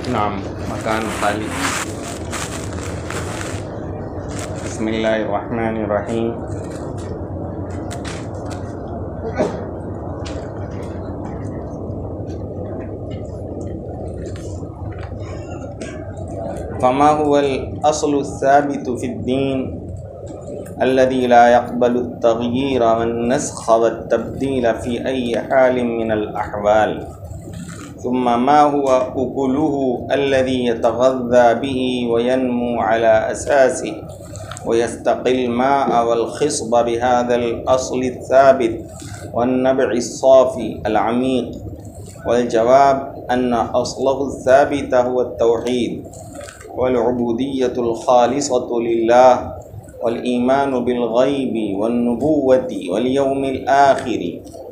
نعم مکان خالی. بسم اللہ الرحمن الرحیم. فما هو الأصل الثابت في الدين الذي لا يقبل التغيير والنسخ والتبديل في أي حال من الأحوال؟ ثم ما هو أكله الذي يتغذى به وينمو على أساسه ويستقي الماء والخصب بهذا الأصل الثابت والنبع الصافي العميق؟ والجواب أن أصله الثابت هو التوحيد والعبودية الخالصة لله والإيمان بالغيب والنبوة واليوم الآخر.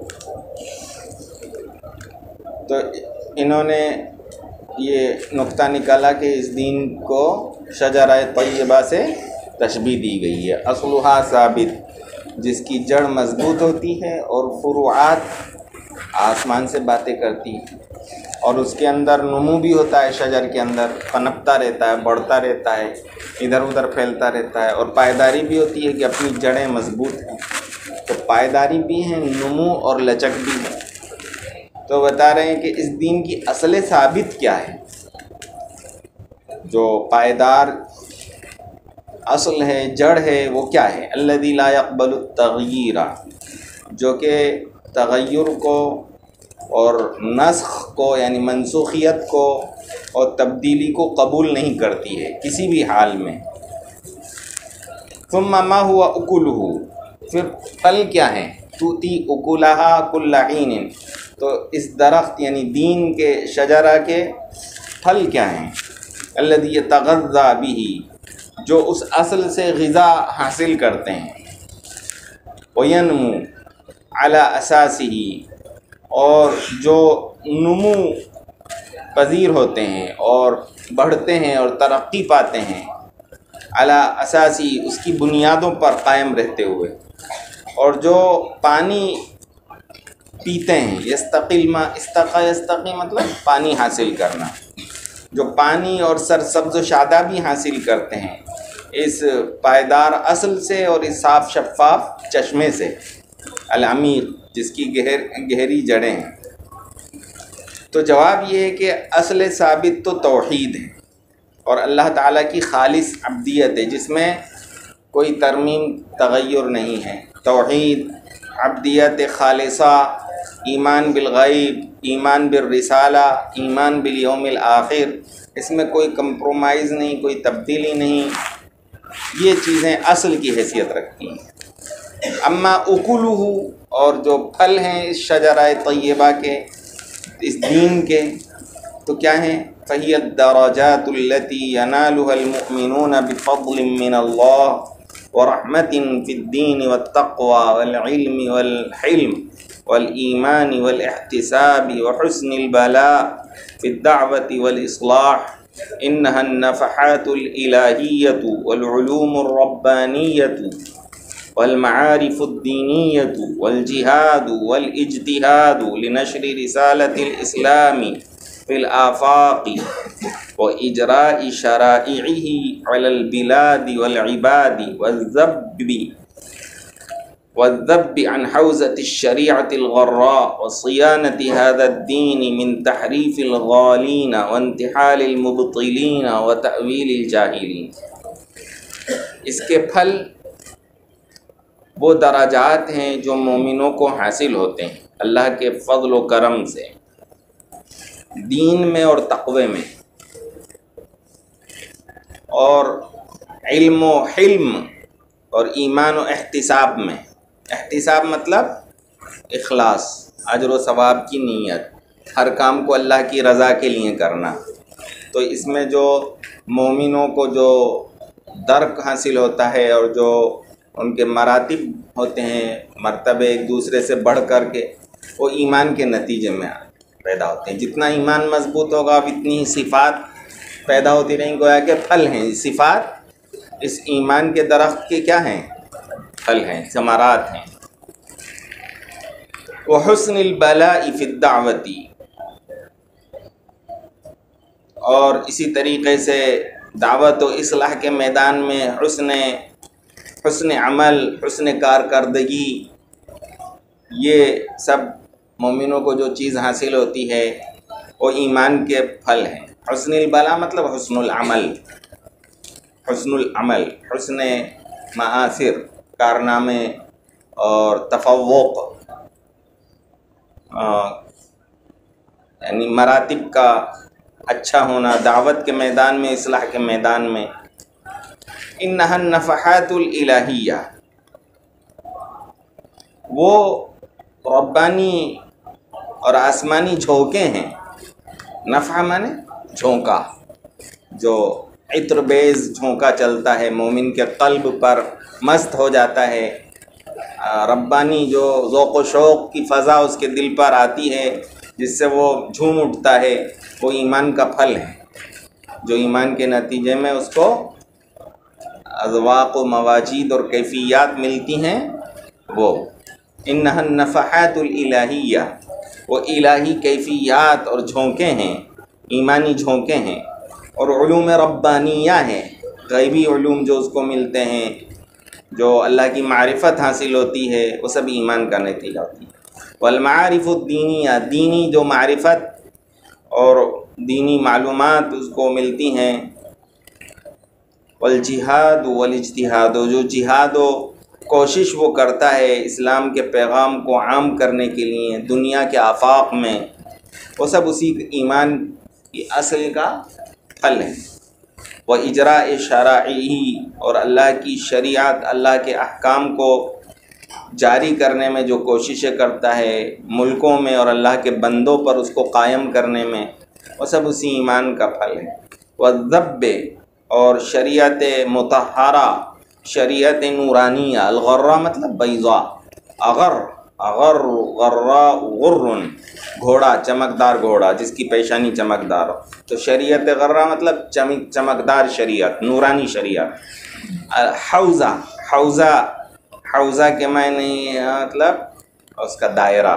تو انہوں نے یہ نقطہ نکالا کہ اس دین کو شجرہ طیبہ سے تشبیہ دی گئی ہے. اصلھا ثابت، جس کی جڑ مضبوط ہوتی ہے اور فروعات آسمان سے باتیں کرتی ہیں، اور اس کے اندر نمو بھی ہوتا ہے، شجر کے اندر پنپتا رہتا ہے، بڑھتا رہتا ہے، ادھر ادھر پھیلتا رہتا ہے، اور پائیداری بھی ہوتی ہے کہ اپنی جڑیں مضبوط ہیں. تو پائیداری بھی ہیں، نمو اور لچک بھی ہے. تو بتا رہے ہیں کہ اس دین کی اصل ثابت کیا ہے، جو پائیدار اصل ہے، جڑ ہے، وہ کیا ہے؟ الذی لا يقبل التغییر، جو کہ تغیر کو اور نسخ کو یعنی منسوخیت کو اور تبدیلی کو قبول نہیں کرتی ہے کسی بھی حال میں. ثم ما هو اکلہ، پھر پھل کیا ہیں؟ توتی اکلہا کل حین، تو اس درخت یعنی دین کے شجرہ کے پھل کیا ہیں؟ الذی یتغذی بہ، جو اس اصل سے غذا حاصل کرتے ہیں. وینمو علی اساسہ، اور جو نمو پذیر ہوتے ہیں اور بڑھتے ہیں اور ترقی پاتے ہیں. علی اساسی، اس کی بنیادوں پر قائم رہتے ہوئے. اور جو پانی پیتے ہیں، یستقی الماء، یستقی مطلب پانی حاصل کرنا، جو پانی اور سرسبز و شادابی حاصل کرتے ہیں اس پائیدار اصل سے اور اس صاف شفاف چشمے سے، العمیق، جس کی گہری جڑیں ہیں. تو جواب یہ ہے کہ اصل ثابت تو توحید ہے اور اللہ تعالیٰ کی خالص عبدیت ہے، جس میں کوئی ترمیم تغیر نہیں ہے. توحید، عبدیت خالصہ، ایمان بالغیب، ایمان بالرسالہ، ایمان بالیوم الآخر، اس میں کوئی کمپرومائز نہیں، کوئی تبدیلی نہیں. یہ چیزیں اصل کی حیثیت رکھتی ہیں. اما اکلہ، اور جو پھل ہیں اس شجرہ طیبہ کے، اس دین کے، تو کیا ہیں؟ فہی الدرجات التي ينالها المؤمنون بفضل من الله ورحمة في الدين والتقوى والعلم والحلم والإيمان والاحتساب وحسن البلاء في الدعوة والإصلاح. إنها النفحات الإلهية والعلوم الربانية والمعارف الدينية والجهاد والاجتهاد لنشر رسالة الإسلام في الآفاق وإجراء شرائعه على البلاد والعباد والذب عن حوزة الشريعة الغراء وصيانة هذا الدين من تحريف الغالين وانتحال المبطلين وتأويل الجاهلين. اس کے پھل وہ درجات ہیں جو مومنوں کو حاصل ہوتے ہیں اللہ کے فضل و کرم سے، دین میں اور تقوی میں، اور علم و حلم اور ایمان و احتساب میں. احتساب مطلب اخلاص، اجر و ثواب کی نیت، ہر کام کو اللہ کی رضا کے لیے کرنا. تو اس میں جو مومنوں کو جو درک حاصل ہوتا ہے اور جو ان کے مراتب ہوتے ہیں، مرتبے ایک دوسرے سے بڑھ کر کے، وہ ایمان کے نتیجے میں پیدا ہوتے ہیں. جتنا ایمان مضبوط ہوگا اتنی ہی صفات پیدا ہوتی رہیں. گویا کہ پھل ہیں، صفات اس ایمان کے درخت کے کیا ہیں؟ پھل ہیں، ثمرات ہیں. وحسن البلاء فی الدعوتی، اور اسی طریقے سے دعوت و اصلاح کے میدان میں حسن عمل، حسن کارکردگی، یہ سب مومنوں کو جو چیز حاصل ہوتی ہے وہ ایمان کے پھل ہیں۔ حسن البلا مطلب حسن العمل، حسن العمل، حسن مآثر، کارنامے اور تفوق، یعنی مراتب کا اچھا ہونا دعوت کے میدان میں، اصلاح کے میدان میں۔ انہا النفحات الالہیہ، وہ ربانی اور آسمانی جھونکے ہیں۔ نفح مانے جھونکا، جو عطر بیز جھونکا چلتا ہے، مومن کے قلب پر مست ہو جاتا ہے، ربانی جو ذوق و شوق کی فضا اس کے دل پر آتی ہے، جس سے وہ جھوم اٹھتا ہے، وہ ایمان کا پھل ہے، جو ایمان کے نتیجے میں اس کو اذواق و مواجید اور کیفیات ملتی ہیں۔ وہ انہا النفحات الالہیہ، وہ الہی کیفیات اور جھونکے ہیں، ایمانی جھونکے ہیں، اور علوم ربانیہ ہیں، غیبی علوم جو اس کو ملتے ہیں، جو اللہ کی معرفت حاصل ہوتی ہے، وہ سب ایمان کا نتیجہ ہوتی ہے۔ والمعارف الدینیہ، دینی جو معرفت اور دینی معلومات اس کو ملتی ہیں۔ والجہاد والاجتہاد، جو جہاد و کوشش وہ کرتا ہے اسلام کے پیغام کو عام کرنے کے لیے دنیا کے آفاق میں، وہ سب اسی ایمان کی اصل کا پھل ہے۔ وہ اجراء شرائعی، اور اللہ کی شریعت، اللہ کے احکام کو جاری کرنے میں جو کوششیں کرتا ہے ملکوں میں اور اللہ کے بندوں پر اس کو قائم کرنے میں، وہ سب اسی ایمان کا پھل ہے۔ والذب، اور شریعت مطہرہ، شریعت نورانیہ، الغرہ مطلب بیضاء، اغر غرا غر، گھوڑا، چمکدار گھوڑا جس کی پیشانی چمکدار ہو، تو شریعت غرہ مطلب چمکدار شریعت، نورانی شریعت۔ حوزہ کے معنی مطلب اس کا دائرہ،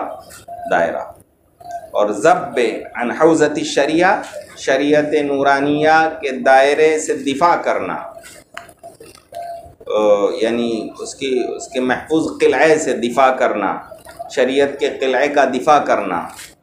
اور ضب عن حوزۃ الشریعہ، شریعت نورانیہ کے دائرے سے دفاع کرنا، یعنی اس کے محفوظ قلعے سے دفاع کرنا، شریعت کے قلعے کا دفاع کرنا۔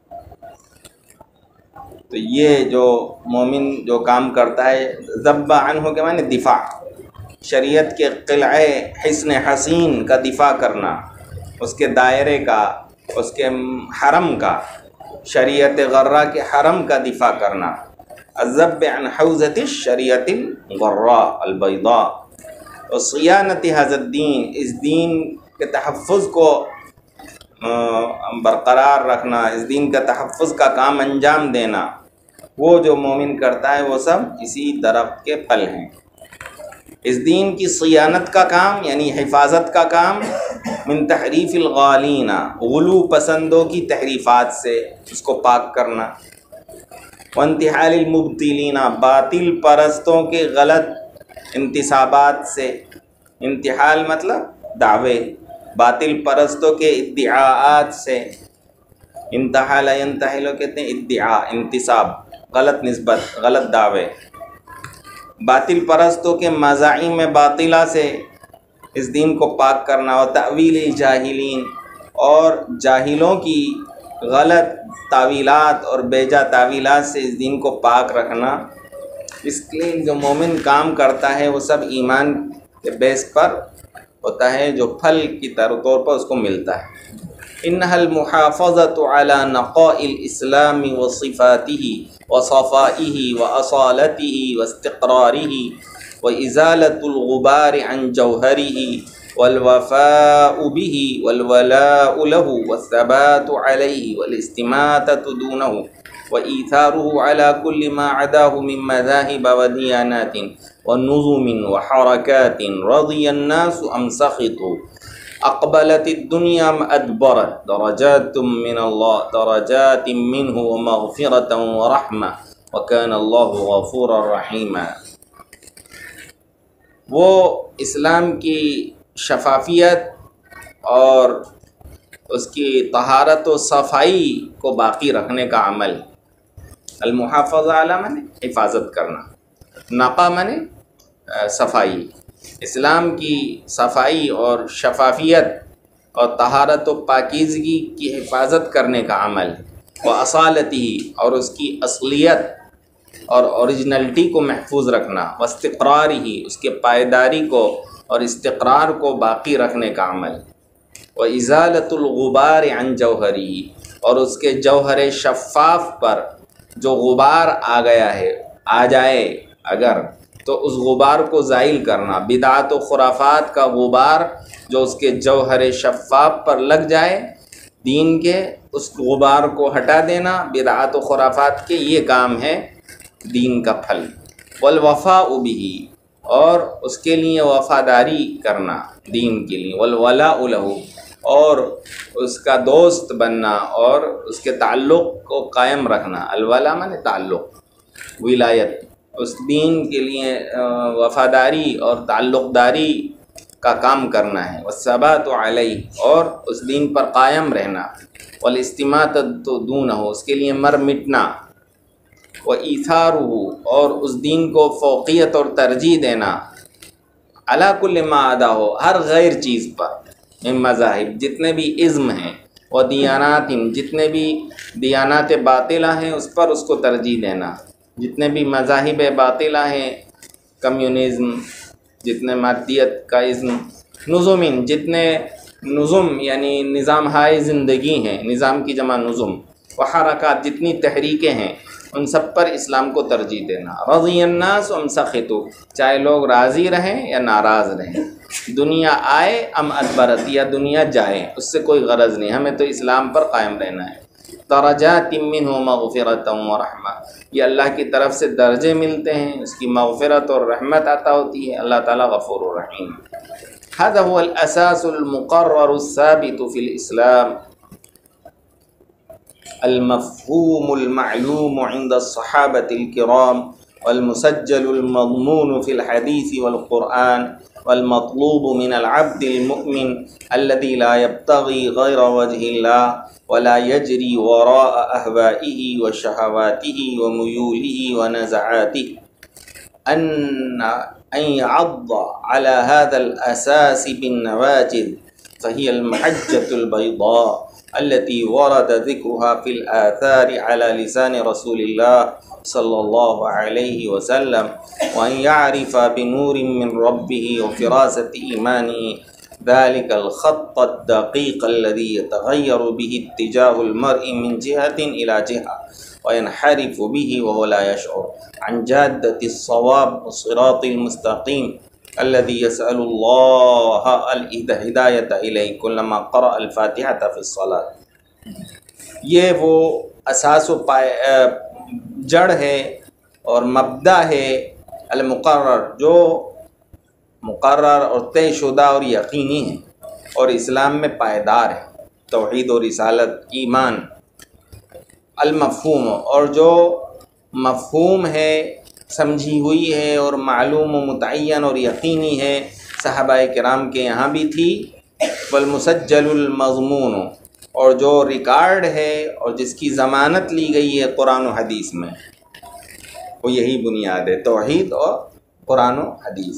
تو یہ جو مومن جو کام کرتا ہے، ذب عنہ کے معنی دفاع، شریعت کے قلعے حصن حسین کا دفاع کرنا، اس کے دائرے کا، اس کے حرم کا، شریعت غرہ کے حرم کا دفاع کرنا۔ الذب عن حوزۃ الشریعت الغراء البیضاء، اور صیانت ھذا الدین، اس دین کے تحفظ کو برقرار رکھنا، اس دین کا تحفظ کا کام انجام دینا، وہ جو مومن کرتا ہے وہ سب اسی درخت کے پھل ہیں۔ اس دین کی صیانت کا کام یعنی حفاظت کا کام، من تحریف الغالین، غلو پسندوں کی تحریفات سے اس کو پاک کرنا، وانتحال المبتلین، باطل پرستوں کے غلط انتصابات سے، انتحال مطلب دعوے، باطل پرستوں کے ادعاءات سے، انتحال ینتحلو کہتے ہیں ادعاء، انتصاب، غلط نسبت، غلط دعوے، باطل پرستوں کے مزاعم باطلہ سے اس دین کو پاک کرنا، و تأویل الجاہلین، اور جاہلوں کی غلط تعویلات اور بیجا تعویلات سے اس دین کو پاک رکھنا۔ اس لیے جو مومن کام کرتا ہے وہ سب ایمان کے بیس پر ہوتا ہے، جو پھل کی طور پر اس کو ملتا ہے۔ انہا المحافظۃ علی نقاء الاسلام وصفاتہ وصفائہ واصالتہ واستقرارہ وازالۃ الغبار عن جوہرہ والوفاء به والولاء له والثبات عليه والاستماتة دونه وإيثاره على كل ما عداه من مذاهب وديانات ونظم وحركات، رضي الناس أم سخطوا، أقبلت الدنيا أم أدبرت، درجات من الله، درجات منه ومغفرة ورحمة وكان الله غفورا رحيما۔ وہ اسلام کی شفافیت اور اس کی طہارت و صفائی کو باقی رکھنے کا عمل، المحافظہ علی من حفاظت کرنا، نقا من صفائی، اسلام کی صفائی اور شفافیت اور طہارت و پاکیزگی کی حفاظت کرنے کا عمل، و اصالتی اور اس کی اصلیت اور اوریجنلٹی کو محفوظ رکھنا، و استقراری ہی اس کے پائیداری کو اور استقرار کو باقی رکھنے کا عمل، و ازالت الغبار عن جوہری اور اس کے جوہر شفاف پر جو غبار آ گیا ہے، آ جائے اگر، تو اس غبار کو زائل کرنا، بدعات و خرافات کا غبار جو اس کے جوہر شفاف پر لگ جائے دین کے، اس غبار کو ہٹا دینا بدعات و خرافات کے، یہ کام ہے دین کا پھل۔ والوفاء بہ اور اس کے لیے وفاداری کرنا دین کے لیے، والولاء لہ اور اس کا دوست بننا اور اس کے تعلق کو قائم رکھنا، الولا معنی تعلق، ولایت، اس دین کے لیے وفاداری اور تعلق داری کا کام کرنا ہے، والثبات علیہ اور اس دین پر قائم رہنا، والاستماتۃ دونہ اس کے لیے مر مٹنا، وَإِيثَارُهُ اور اس دین کو فوقیت اور ترجیح دینا، علی کل ما عدا ہو ہر غیر چیز پر، من مذاہب جتنے بھی ازم ہیں، و دیانات جتنے بھی دیانات باطلہ ہیں اس پر اس کو ترجیح دینا، جتنے بھی مذاہب باطلہ ہیں، کمیونزم، جتنے مادیت کا ازم، نظم جتنے نظم یعنی نظام ہائے زندگی ہیں، نظام کی جمع نظم، و حرکات جتنی تحریکیں ہیں ان سب پر اسلام کو ترجیح دینا، رضی الناس ام سخطوا چاہے لوگ راضی رہیں یا ناراض رہیں، دنیا آئے ام ادبرت یا دنیا جائے، اس سے کوئی غرض نہیں، ہمیں تو اسلام پر قائم رہنا ہے۔ درجات منہ مغفرۃ و رحمہ یہ اللہ کی طرف سے درجے ملتے ہیں، اس کی مغفرت اور رحمت عطا ہوتی ہے، اللہ تعالیٰ غفور الرحیم۔ هذا هو الاساس المقرر الثابت في الاسلام المفهوم المعلوم عند الصحابة الكرام والمسجل المضمون في الحديث والقرآن والمطلوب من العبد المؤمن الذي لا يبتغي غير وجه الله ولا يجري وراء أهوائه وشهواته وميوله ونزعاته أن يعض على هذا الأساس بالنواجذ، فهي المحجة البيضاء التي ورد ذكرها في الآثار على لسان رسول الله صلى الله عليه وسلم، وأن يعرف بنور من ربه وفراسة إيمانه ذلك الخط الدقيق الذي يتغير به اتجاه المرء من جهة إلى جهة وينحرف به وهو لا يشعر عن جادة الصواب والصراط المستقيم الذي يسأل الله الهداية إليه كلما قرأ الفاتحة في الصلاة۔ یہ وہ اساس و جڑ ہے اور مبدا ہے المقرر جو مقرر اور طے شدہ اور یقینی ہے اور اسلام میں پائیدار ہے، توحید و رسالت، ایمان، المفہوم اور جو مفہوم ہے، سمجھی ہوئی ہے اور معلوم و متعین اور یقینی ہے، صحابہ کرام کے یہاں بھی تھی، والمسجل المضمون اور جو ریکارڈ ہے اور جس کی ضمانت لی گئی ہے قرآن و حدیث میں، وہ یہی بنیاد ہے، توحید اور قرآن و حدیث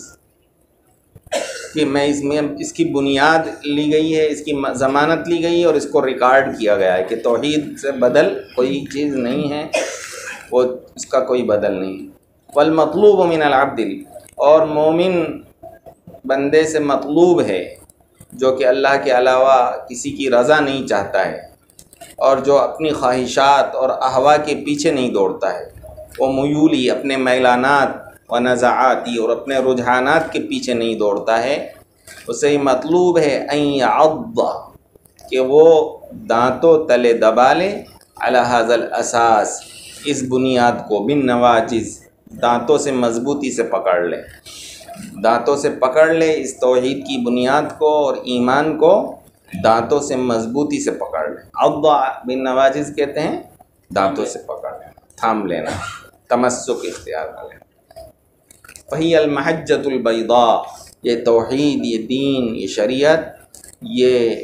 کہ اس میں اس کی بنیاد لی گئی ہے، اس کی ضمانت لی گئی ہے اور اس کو ریکارڈ کیا گیا ہے کہ توحید سے بدل کوئی چیز نہیں ہے، وہ اس کا کوئی بدل نہیں۔ والمطلوب من العبد اور مومن بندے سے مطلوب ہے جو کہ اللہ کے علاوہ کسی کی رضا نہیں چاہتا ہے اور جو اپنی خواہشات اور احوا کے پیچھے نہیں دوڑتا ہے، وہ میولی اپنے میلانات و نزعاتی اور اپنے رجحانات کے پیچھے نہیں دوڑتا ہے، اسے ہی مطلوب ہے ان یعض کہ وہ دانتوں تلے دبا لے علی ھذا الاساس اس بنیاد کو، بالنواجذ دانتوں سے مضبوطی سے پکڑ لے، دانتوں سے پکڑ لے اس توحید کی بنیاد کو اور ایمان کو دانتوں سے مضبوطی سے پکڑ لے۔ عض بالنواجذ کہتے ہیں دانتوں سے پکڑ لے، تھام لینا، تمسک اختیار کر لینا۔ فہی المحجۃ البیضاء یہ توحید، یہ دین، یہ شریعت، یہ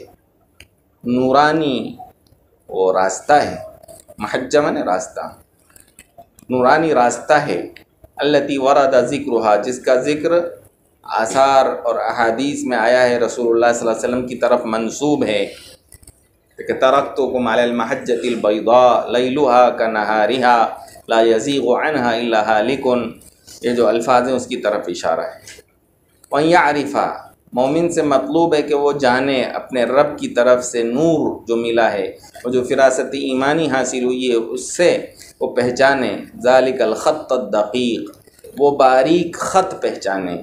نورانی وہ راستہ ہے، محجہ مانے راستہ، نورانی راستہ ہے، التی ورد ذکرہا، جس کا ذکر آثار اور احادیث میں آیا ہے، رسول اللہ صلی اللہ علیہ وسلم کی طرف منسوب ہے کہ ترکتکم علی المحجۃ البیضاء لیلہا کنہارہا لا یزیغ عنہا الا ہالک، یہ جو الفاظ ہیں اس کی طرف اشارہ ہے۔ وَأَن يَعْرِفَ، مومن سے مطلوب ہے کہ وہ جانے اپنے رب کی طرف سے نور جو ملا ہے، وہ جو فراست ایمانی حاصل ہوئی ہے، اس سے وہ پہچانے ذَلِكَ الْخَطَّ الدَّقِيقِ، وہ باریک خط پہچانے،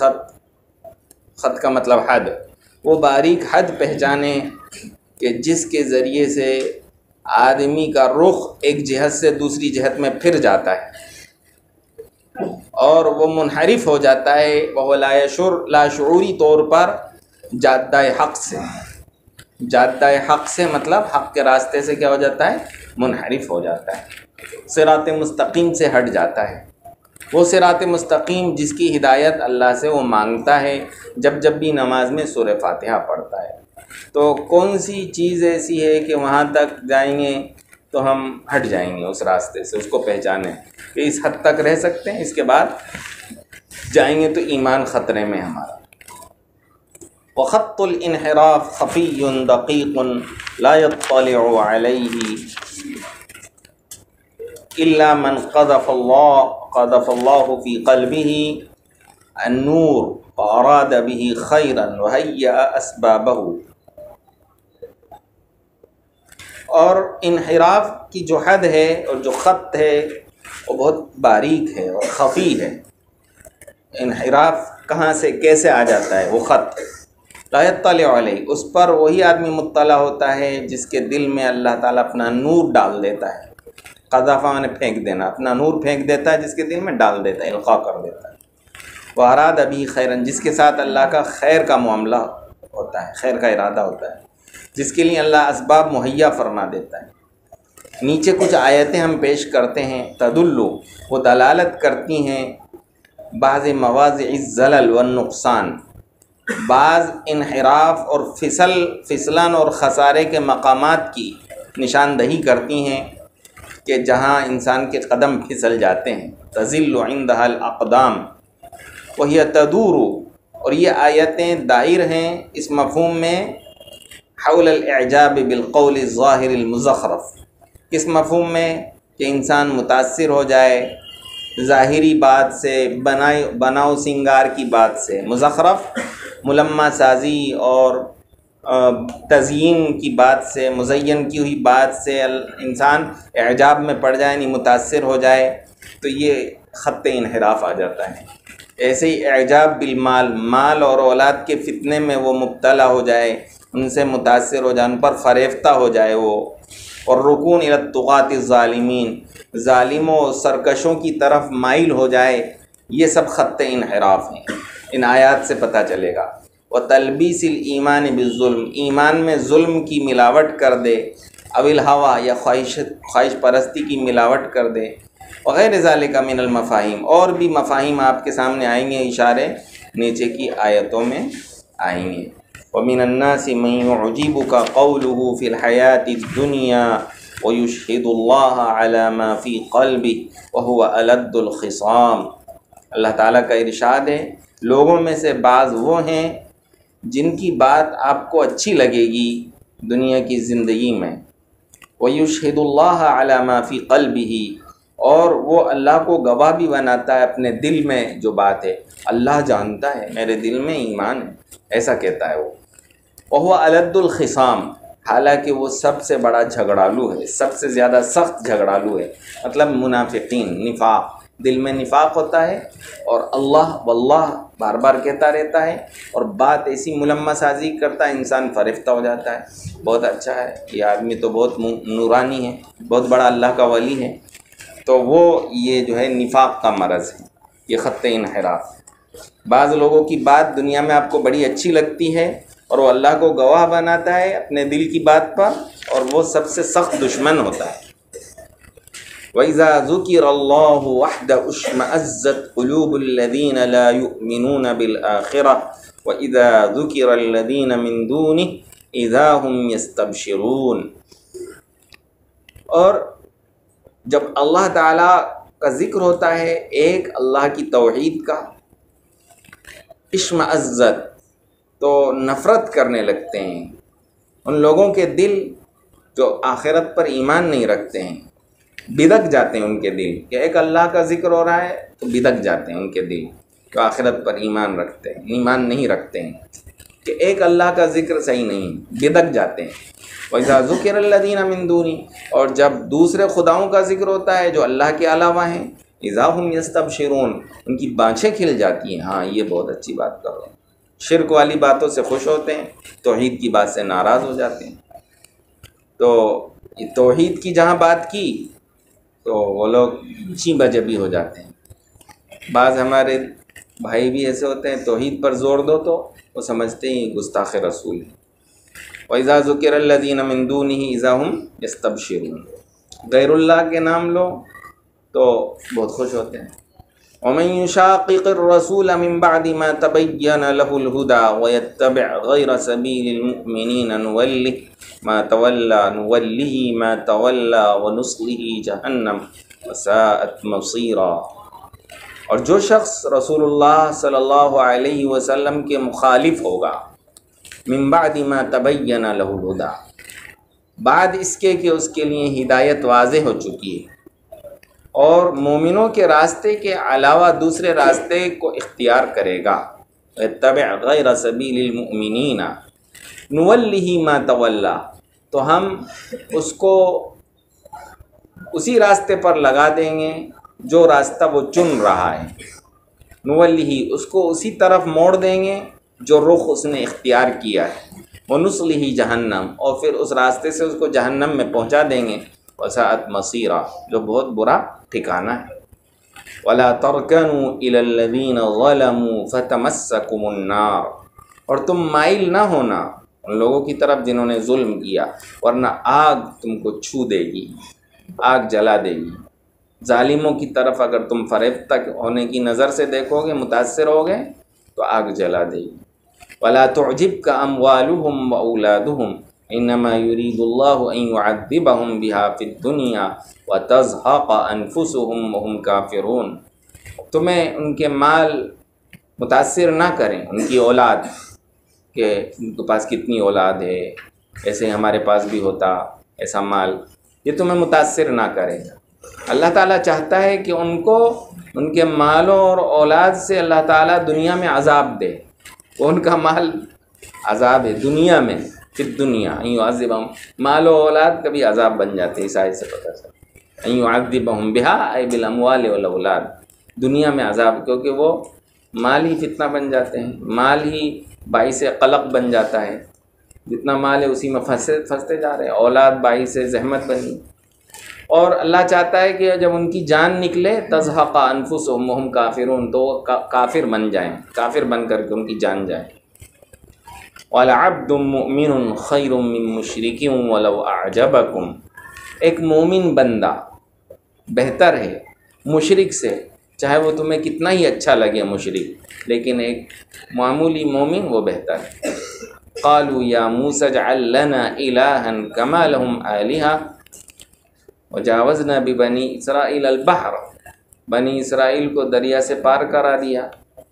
خط کا مطلب حد، وہ باریک حد پہچانے کہ جس کے ذریعے سے آدمی کا رخ ایک جہت سے دوسری جہت میں پھر جاتا ہے اور وہ منحرف ہو جاتا ہے، وہ لاشعوری طور پر جادہ حق سے، جادہ حق سے مطلب حق کے راستے سے کیا ہو جاتا ہے؟ منحرف ہو جاتا ہے، صراط مستقیم سے ہٹ جاتا ہے۔ وہ صراط مستقیم جس کی ہدایت اللہ سے وہ مانگتا ہے جب جب بھی نماز میں سورہ فاتحہ پڑھتا ہے۔ تو کون سی چیز ایسی ہے کہ وہاں تک جائیں گے تو ہم ہٹ جائیں گے اس راستے سے، اس کو پہچانیں کہ اس حد تک رہ سکتے ہیں، اس کے بعد جائیں گے تو ایمان خطرے میں ہمارا۔ وَخَطُّ الْإِنْحِرَافِ خَفِيٌّ دَقِيقٌ لَا يَطَّلِعُ عَلَيْهِ إِلَّا مَنْ قَذَفَ اللَّهُ فِي قَلْبِهِ النُّورَ وَأَرَادَ بِهِ خَيْرًا وَهَيَّأَ أَسْبَابَهُ۔ اور انحراف کی جو حد ہے اور جو خط ہے وہ بہت باریک ہے اور خفی ہے۔ انحراف کہاں سے کیسے آ جاتا ہے؟ وہ خط لا يطلع علیہ، اس پر وہی آدمی مطلع ہوتا ہے جس کے دل میں اللہ تعالیٰ اپنا نور ڈال دیتا ہے۔ قذف نے پھینک دینا، اپنا نور پھینک دیتا ہے جس کے دل میں ڈال دیتا ہے، القاء کر دیتا ہے۔ وَأَرَادَ بِهِ خَيْرًا، جس کے ساتھ اللہ کا خیر کا معاملہ ہوتا ہے، خیر کا ارادہ ہوتا ہے، جس کے لیے اللہ اسباب مہیا فرما دیتا ہے۔ نیچے کچھ آیتیں ہم پیش کرتے ہیں، تدلو، وہ دلالت کرتی ہیں بعض مواضع الزلل والنقصان، بعض انحراف اور پھسلن اور خسارے کے مقامات کی نشاندہی کرتی ہیں کہ جہاں انسان کے قدم پھسل جاتے ہیں۔ تزل عندها الاقدام وہی تدور، اور یہ آیتیں دائر ہیں اس مفہوم میں حول الاعجاب بالقول الظاہر المزخرف، کس مفہوم میں کہ انسان متاثر ہو جائے ظاہری بات سے، بناؤ سنگار کی بات سے، مزخرف ملمہ سازی اور تزیین کی بات سے، مزین کی ہوئی بات سے انسان اعجاب میں پڑ جائے، یعنی متاثر ہو جائے، تو یہ خط انحراف آ جاتا ہے۔ ایسے ہی اعجاب بالمال، مال اور اولاد کے فتنے میں وہ مبتلا ہو جائے، ان سے متاثر ہو جائے، ان پر فریفتہ ہو جائے وہ، اور رکون الی الطغاة الظالمین، ظالموں سرکشوں کی طرف مائل ہو جائے، یہ سب خط انحراف ہیں۔ ان آیات سے پتہ چلے گا۔ وتلبیس الایمان بالظلم، ایمان میں ظلم کی ملاوٹ کر دے، او الہوا یا خواہش پرستی کی ملاوٹ کر دے، وغیر ذالک من المفاہیم، اور بھی مفاہیم آپ کے سامنے آئیں گے، اشارے نیچے کی آیتوں میں آئیں گے۔ وَمِنَ النَّاسِ مَن يُعْجِبُكَ قَوْلُهُ فِي الْحَيَاةِ الدُّنْيَا وَيُشْهِدُ اللَّهَ عَلَى مَا فِي قَلْبِهِ وَهُوَ أَلَدُّ الْخِصَامِ۔ اللہ تعالیٰ کا ارشاد ہے، لوگوں میں سے بعض وہ ہیں جن کی بات آپ کو اچھی لگے گی دنیا کی زندگی میں، وَيُشْهِدُ اللَّهَ عَلَى مَا فِي قَلْبِهِ، اور وہ اللہ کو گواہ بھی بناتا ہے اپنے دل میں جو بات ہے، اللہ جانتا ہے میرے دل میں ایمان ہے، ایسا کہتا ہے وہ۔ وَهُوَ أَلَدُّ الْخِصَامِ، حالانکہ وہ سب سے بڑا جھگڑالو ہے، سب سے زیادہ سخت جھگڑالو ہے، مطلب منافقین، نفاق، دل میں نفاق ہوتا ہے اور اللہ واللہ بار بار کہتا رہتا ہے، اور بات ایسی ملمہ سازی کرتا ہے، انسان فریفتہ ہو جاتا ہے، بہت اچھا ہے یہ آدمی تو بہت نورانی ہے، بہت بڑا اللہ کا ولی ہے، تو وہ یہ جو ہے نفاق کا مرض ہے، یہ خط انحراف۔ بعض لوگوں کی بات دنیا میں آپ کو بڑی اچھی لگتی ہے اور وہ اللہ کو گواہ بناتا ہے اپنے دل کی بات پر، اور وہ سب سے سخت دشمن ہوتا ہے۔ وَإِذَا ذُكِرَ اللَّهُ وَحْدَهُ اشْمَأَزَّتْ قُلُوبُ الَّذِينَ لَا يُؤْمِنُونَ بِالْآخِرَةِ وَإِذَا ذُكِرَ الَّذِينَ مِن دُونِهِ إِذَا هُمْ يَسْتَبْشِرُونَ، اور جب اللہ تعالیٰ کا ذکر ہوتا ہے ایک اللہ کی توحید کا، اشمئزت تو نفرت کرنے لگتے ہیں ان لوگوں کے دل جو آخرت پر ایمان نہیں رکھتے ہیں، بدک جاتے ہیں ان کے دل، کہ ایک اللہ کا ذکر ہو رہا ہے تو بدک جاتے ہیں ان کے دل جو آخرت پر ایمان رکھتے ہیں، ایمان نہیں رکھتے ہیں، کہ ایک اللہ کا ذکر صحیح نہیں، بدک جاتے ہیں۔ وَإِذَا ذُكِرَ الَّذِينَ مِن دُونِهِ، اور جب دوسرے خداؤں کا ذکر ہوتا ہے جو اللہ کے علاوہ ہیں، اِذَا هُمْ يَسْتَبْشِرُونَ، ان کی بانچیں کھل جاتی ہیں، ہاں یہ بہت اچھی بات کر رہے ہیں، شرک والی باتوں سے خوش ہوتے ہیں، توحید کی بات سے ناراض ہو جاتے ہیں۔ تو توحید کی جہاں بات کی تو وہ لوگ چی بجے بھی ہو جاتے ہیں۔ بعض ہمارے بھائی بھی ایسے ہوتے ہیں، توحید پر زور دو تو وہ سمجھتے ہیں گستاخ رسول ہے۔ وَإِذَا ذُكِرَ الَّذِينَ مِن دُونِهِ إِذَا هُمْ يَسْتَبْشِرُونَ، غیر اللہ کے نام لو تو بہت خوش ہوتے ہیں۔ وَمَن يُشَاقِقِ الرَّسُولَ مِن بَعْدِ مَا تَبَيَّنَ لَهُ الْهُدَى وَيَتَّبِعْ غَيْرَ سَبِيلِ الْمُؤْمِنِينَ نُوَلِّهِ مَا تَوَلَّى وَنُصْلِهِ جَهَنَّمَ وَسَاءَتْ مَصِيرًا، اور جو شخص رسول اللہ صلی اللہ علیہ وسلم کے مخالف ہوگا، من بعد ما تبین له الہدی، بعد اس کے کہ اس کے لیے ہدایت واضح ہو چکی ہے، اور مومنوں کے راستے کے علاوہ دوسرے راستے کو اختیار کرے گا، اتبع غیر سبیل المؤمنین نولہ ما تولی، تو ہم اس کو اسی راستے پر لگا دیں گے جو راستہ وہ چن رہا ہے، نولہ اس کو اسی طرف موڑ دیں گے جو رخ اس نے اختیار کیا ہے، وَنُصْلِهِ جہنم، اور پھر اس راستے سے اس کو جہنم میں پہنچا دیں گے، وَسَاءَتْ مَصِيرًا، جو بہت برا ٹھکانہ ہے۔ وَلَا تَرْكَنُوا إِلَى الَّذِينَ ظَلَمُوا فَتَمَسَّكُمُ النَّارُ، اور تم مائل نہ ہونا ان لوگوں کی طرف جنہوں نے ظلم کیا، ورنہ آگ تم کو چھو دے گی، آگ جلا دے گی۔ ظالموں کی طرف اگر تم فریفتہ ہونے کی نظر سے دیکھو گے، متاثر ہوگے تو آگ جلا دے گی۔ وَلَا تُعْجِبْكَ أَمْوَالُهُمْ وَأَوْلَادُهُمْ إِنَّمَا يُرِيدُ اللَّهُ أَن يُعَذِّبَهُمْ بِهَا فِي الدُّنْيَا وَتَزْهَقَ أَنفُسُهُمْ وَهُمْ كَافِرُونَ، تمہیں ان کے مال متاثر نہ کریں، ان کی اولاد، کہ ان کے پاس کتنی اولاد ہے، ایسے ہمارے پاس بھی ہوتا ایسا مال، یہ تمہیں متاثر نہ کرے۔ اللہ تعالیٰ چاہتا ہے کہ ان کو ان کے مالوں اور اولاد سے اللہ تعالیٰ دنیا میں عذاب دے، وہ ان کا مال عذاب ہے دنیا میں، پھر دنیا ان يعذبهم، مال و اولاد کبھی عذاب بن جاتے ہیں، اس آیت سے پتہ چلتا ہے، ان يعذبهم بها اي بالاموال والاولاد، دنیا میں عذاب، کیونکہ وہ مال ہی فتنہ بن جاتے ہیں، مال ہی باعث قلق بن جاتا ہے، جتنا مال ہے اسی میں پھنستے جا رہے ہیں، اولاد باعث زحمت بنی، اور اللہ چاہتا ہے کہ جب ان کی جان نکلے تزہق انفسہم وہم کافرون، تو وہ کافر بن جائیں، کافر بن کر کے ان کی جان جائے۔ وَلَعَبْدٌ مُؤْمِنٌ خَيْرٌ مِّن مُشْرِكٍ وَلَوْ أَعْجَبَكُمْ، ایک مومن بندہ بہتر ہے مشرک سے، چاہے وہ تمہیں کتنا ہی اچھا لگے مشرک، لیکن ایک معمولی مومن وہ بہتر ہے۔ قالوا یا موسیٰ اجعل لنا الہا کما لہم آلہہ وجاوزنا ببنی اسرائیل البحر، بنی اسرائیل کو دریا سے پار کرا دیا،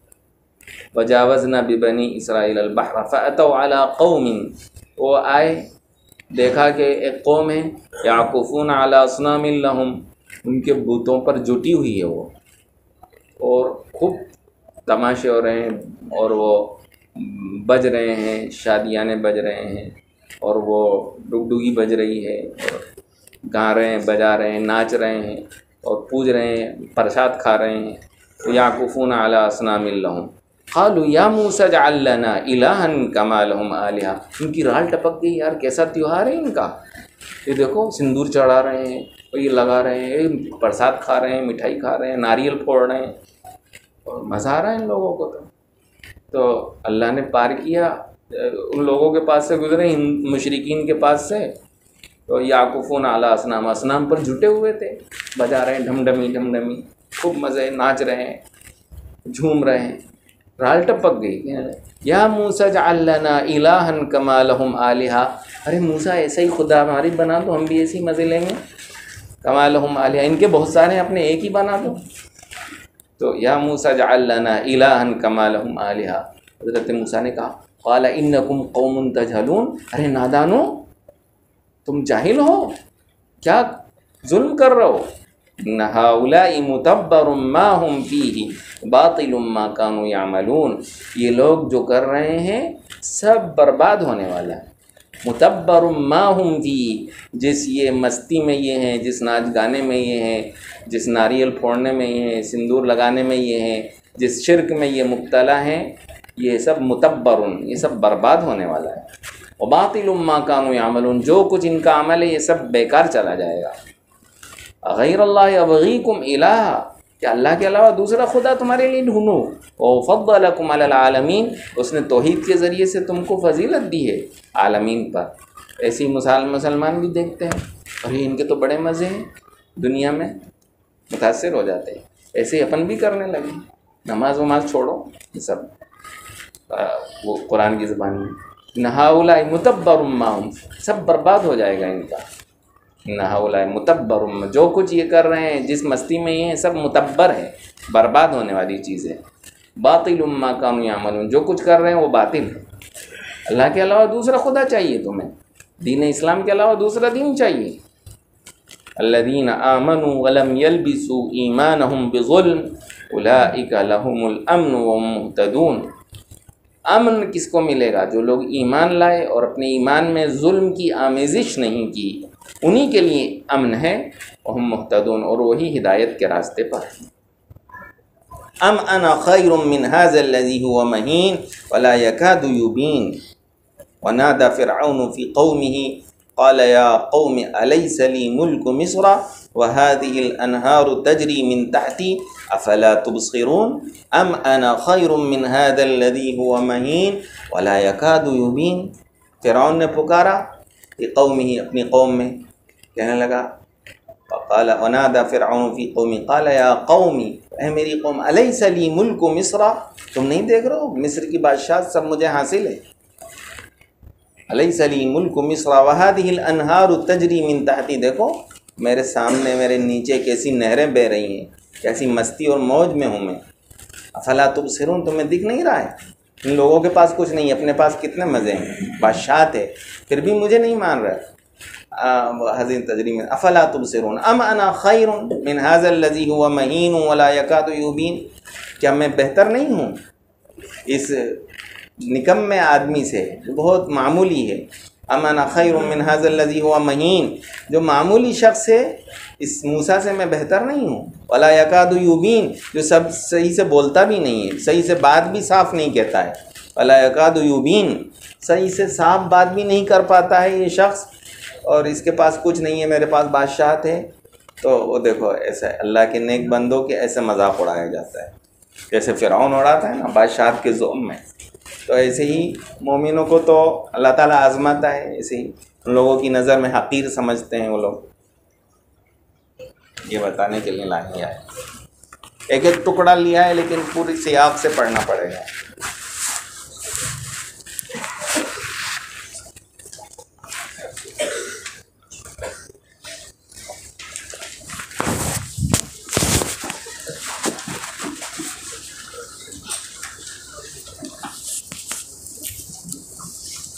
وجاوزنا ببنی اسرائیل البحر فأتوا علی قوم، وہ آئے دیکھا کہ ایک قوم ہے، یعکفون علی اصنام لہم، ان کے بتوں پر جٹی ہوئی ہے وہ، اور خوب تماشے ہو رہے ہیں، اور وہ بج رہے ہیں، شادیانے بج رہے ہیں، اور وہ ڈگڈگی بج رہی ہے، اور گا رہے ہیں، بجا رہے ہیں، ناچ رہے ہیں، اور پوج رہے ہیں، پرساد کھا رہے ہیں۔ یعکفون علی اصنام لہم قالوا یا موسیٰ اجعل لنا الہا کما لہم آلہہ، ان کی رال ٹپک گئی، یار کیسا تیوہار ہے ان کا، یہ دیکھو سندور چڑھا رہے ہیں، اور یہ لگا رہے ہیں، پرساد کھا رہے ہیں، مٹھائی کھا رہے ہیں، ناریل پھوڑ رہے ہیں، اور مزہ آ رہا ہے ان لوگوں کو۔ تو اللہ نے پار کیا، ان لوگوں کے پاس سے گزرے، مشرکین کے پاس سے، تو یعکفون علی اصنام، اصنام پر جھٹے ہوئے تھے، بجا رہے ہیں ڈھم ڈمی ڈھم ڈمی، خوب مزے، ناچ رہے ہیں، جھوم رہے ہیں، رال ٹپک گئی۔ یا موسیٰ اجعل لنا الہا کما لہم آلہہ، ارے موسیٰ ایسا ہی خدا ہماری بنا دو، ہم بھی ایسے ہی مزے لیں گے۔ کما لہم آلہہ، ان کے بہت سارے اپنے ایک ہی بنا دو. تو یا موسیٰ اجعل لنا الہا کما لہم آلہہ، حضرت موسیٰ نے کہا قال انکم قوم تجہلون، ارے نادانو تم جاہل ہو، کیا ظلم کر رہے ہو. ان ہؤلاء متبر ما هم فیہ باطل ما كانوا یعملون، یہ لوگ جو کر رہے ہیں سب برباد ہونے والا ہے. متبر ما هم فیہ، جس یہ مستی میں یہ ہیں، جس ناچ گانے میں یہ ہیں، جس ناریل پھوڑنے میں یہ ہیں، سندور لگانے میں یہ ہیں، جس شرک میں یہ مبتلا ہیں، یہ سب متبر، یہ سب برباد ہونے والا ہے. وباطل ما كانوا یعملون، جو کچھ ان کا عمل ہے یہ سب بیکار چلا جائے گا. غیر اللہ ابغیکم الہا، کہ اللہ کے علاوہ دوسرا خدا تمہارے لیے ڈھونڈو. وفضلکم علی العالمین، اس نے توحید کے ذریعے سے تم کو فضیلت دی ہے عالمین پر. ایسی مسلمان بھی دیکھتے ہیں اور یہ ان کے تو بڑے مزے ہیں، دنیا میں متاثر ہو جاتے ہیں. ایسے ہی اپن بھی کرنے لگے، نماز وماز چھوڑو، یہ سب وہ قرآن کی زبان میں ان ہؤلاء متبر ما هم، سب برباد ہو جائے گا ان کا. ان ہؤلاء متبر، جو کچھ یہ کر رہے ہیں، جس مستی میں یہ ہیں، سب متبر ہے، برباد ہونے والی چیز ہے. باطل ما كانوا یعملون، جو کچھ کر رہے ہیں وہ باطل ہے. اللہ کے علاوہ دوسرا خدا چاہیے تمہیں، دین اسلام کے علاوہ دوسرا دین چاہیے. الذین آمنوا ولم يلبسوا ایمانهم بظلم اولئک لهم الامن وهم مهتدون. امن کس کو ملے گا؟ جو لوگ ایمان لائے اور اپنے ایمان میں ظلم کی آمیزش نہیں کی، انہی کے لیے امن ہے. وهم مهتدون، اور وہی ہدایت کے راستے پر ہیں. ام انا خیر من هذا الذي هو مهین ولا يكاد يبین ونادى فرعون في قومه قال يا قوم أليس لي ملك مصر وهذه الأنهار تجري من تحتي أفلا تبصرون أم أنا خير من هذا الذي هو مهين ولا يكاد يبين. فرعون نے پکارا کہ قومه، اپنی قوم میں کہنے لگا، قال ونادى فرعون في قومه قال يا قوم، اے میری قوم، أليس لي ملك مصر، تم نہیں دیکھ رہے ہو مصر کی بادشاہت سب مجھے حاصل ہے. الیس لی ملک مصر وہذہ الانہار تجری من تحتی، دیکھو میرے سامنے میرے نیچے کیسی نہریں بہہ رہی ہیں، کیسی مستی اور موج میں ہوں میں. افلا تبصرون، تمہیں دکھ نہیں رہا ہے؟ ان لوگوں کے پاس کچھ نہیں، اپنے پاس کتنے مزے ہیں، بادشاہت ہے، پھر بھی مجھے نہیں مان رہے. حزین تجری من افلا تبصرون ام انا خیر من هذا الذي هو مهین ولا يكاد يبین، کیا میں بہتر نہیں ہوں اس نکمے آدمی سے جو بہت معمولی ہے. ام انا خیر من هذا الذي هو مهین، جو معمولی شخص ہے، اس موسیٰ سے میں بہتر نہیں ہوں. ولا يكاد يبین، جو سب صحیح سے بولتا بھی نہیں ہے، صحیح سے بات بھی صاف نہیں کہتا ہے. ولا يكاد يبین، صحیح سے صاف بات بھی نہیں کر پاتا ہے یہ شخص، اور اس کے پاس کچھ نہیں ہے، میرے پاس بادشاہت ہے. تو وہ دیکھو ایسا اللہ کے نیک بندوں کے ایسے مذاق اڑایا جاتا ہے، جیسے فرعون اڑاتا ہے نا بادشاہت کے ظلم میں. تو ایسے ہی مومنوں کو تو اللہ تعالیٰ آزماتا ہے، ایسے ہی ان لوگوں کی نظر میں حقیر سمجھتے ہیں وہ لوگ. یہ بتانے کے لیے لائیں آئے، ایک ایک ٹکڑا لیا ہے لیکن پوری سیاق سے پڑھنا پڑے گا.